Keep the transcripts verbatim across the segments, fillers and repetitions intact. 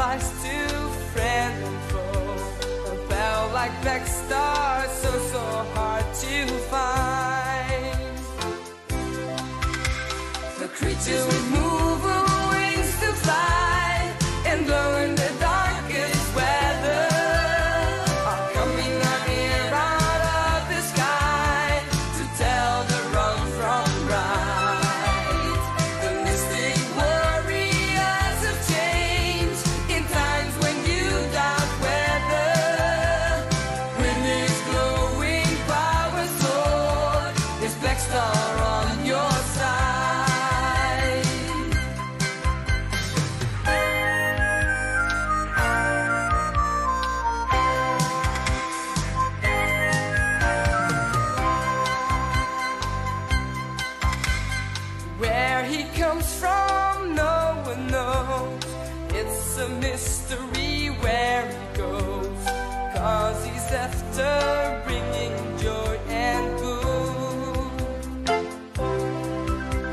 flies to friend and foe. Fell like black stars, so, so hard to find. The creatures with moving wings to fly and blow in the darkest weather are coming out here out of the sky to tell the wrong from right. The mystic warriors of change in times when you doubt whether with his glowing power sword, his black star on your side. Where he comes from, no one knows. It's a mystery where he goes, 'cause he's after bringing joy and good.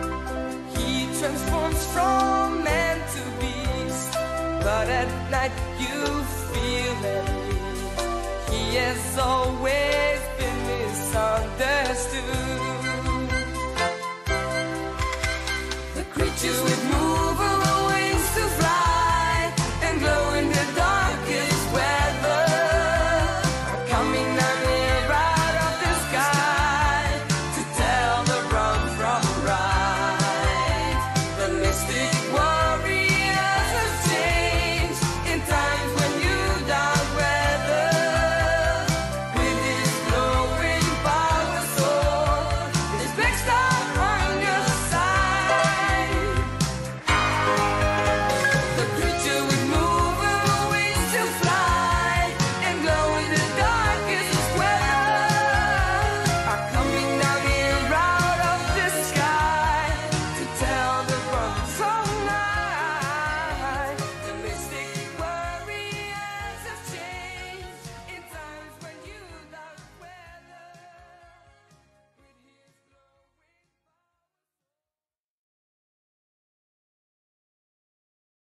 He transforms from man to beast, but at night